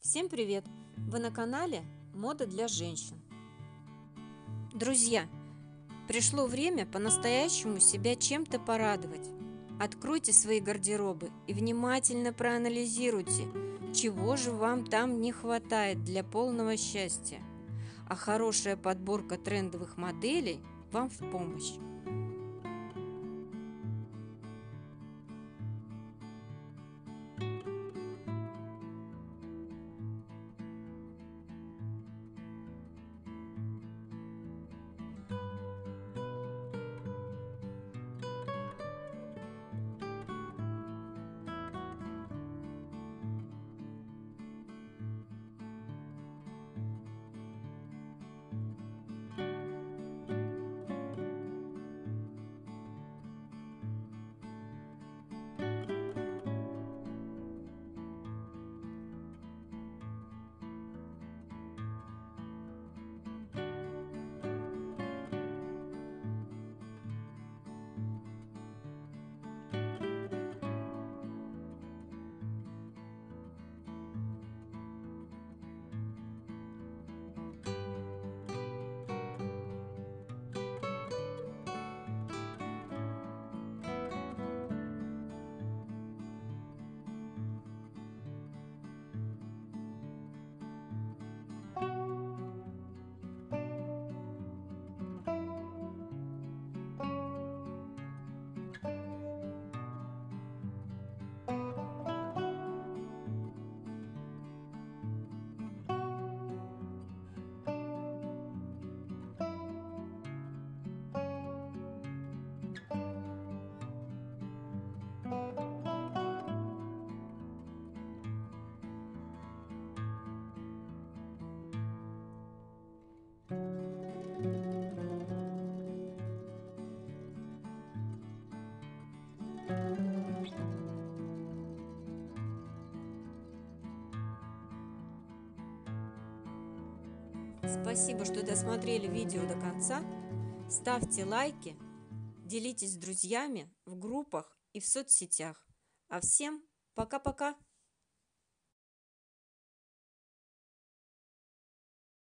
Всем привет! Вы на канале Мода для женщин. Друзья, пришло время по-настоящему себя чем-то порадовать. Откройте свои гардеробы и внимательно проанализируйте, чего же вам там не хватает для полного счастья. А хорошая подборка трендовых моделей вам в помощь. Спасибо, что досмотрели видео до конца. Ставьте лайки, делитесь с друзьями в группах и в соцсетях. А всем пока-пока!